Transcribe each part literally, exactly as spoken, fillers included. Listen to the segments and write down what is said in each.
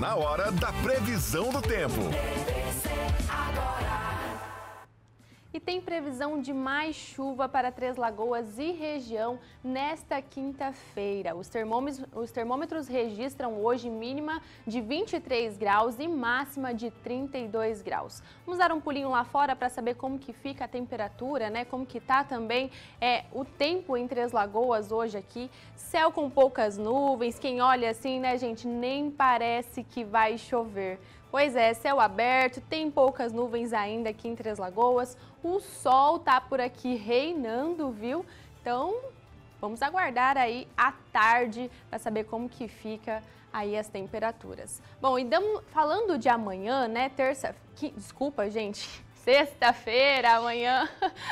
na hora da previsão do tempo. E tem previsão de mais chuva para Três Lagoas e região nesta quinta-feira. Os termômetros, os termômetros registram hoje mínima de vinte e três graus e máxima de trinta e dois graus. Vamos dar um pulinho lá fora para saber como que fica a temperatura, né? Como que tá também é, o tempo em Três Lagoas hoje aqui. Céu com poucas nuvens, quem olha assim, né, gente, nem parece que vai chover. Pois é, céu aberto, tem poucas nuvens ainda aqui em Três Lagoas, o sol tá por aqui reinando, viu? Então, vamos aguardar aí à tarde para saber como que fica aí as temperaturas. Bom, e damos, falando de amanhã, né, terça, que, desculpa, gente, sexta-feira, amanhã,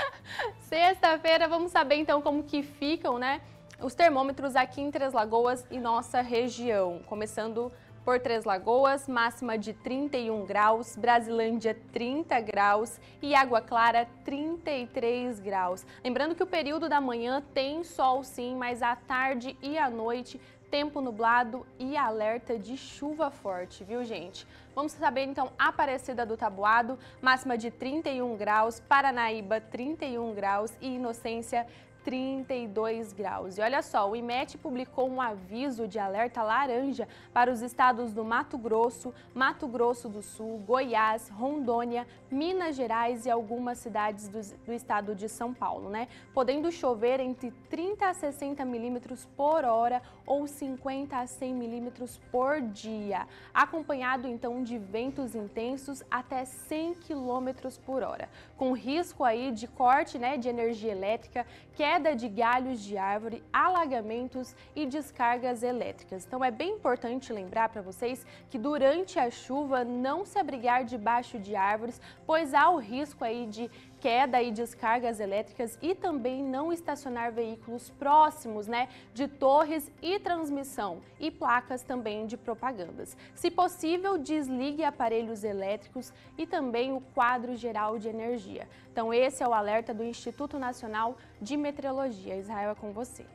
sexta-feira, vamos saber então como que ficam, né, os termômetros aqui em Três Lagoas e nossa região, começando por Três Lagoas, máxima de trinta e um graus, Brasilândia trinta graus e Água Clara trinta e três graus. Lembrando que o período da manhã tem sol sim, mas à tarde e à noite tempo nublado e alerta de chuva forte, viu gente? Vamos saber então Aparecida do Taboado, máxima de trinta e um graus, Paranaíba trinta e um graus e Inocência trinta e dois graus. E olha só, o I M E T publicou um aviso de alerta laranja para os estados do Mato Grosso, Mato Grosso do Sul, Goiás, Rondônia, Minas Gerais e algumas cidades do, do estado de São Paulo, né? Podendo chover entre trinta a sessenta milímetros por hora ou cinquenta a cem milímetros por dia, acompanhado então de ventos intensos até cem quilômetros por hora, com risco aí de corte, né, de energia elétrica, queda de galhos de árvore, alagamentos e descargas elétricas. Então é bem importante lembrar para vocês que durante a chuva não se abrigar debaixo de árvores, pois há o risco aí de queda e descargas elétricas e também não estacionar veículos próximos, né, de torres e transmissão e placas também de propagandas. Se possível, desligue aparelhos elétricos e também o quadro geral de energia. Então esse é o alerta do Instituto Nacional de Meteorologia. Israel, é com você.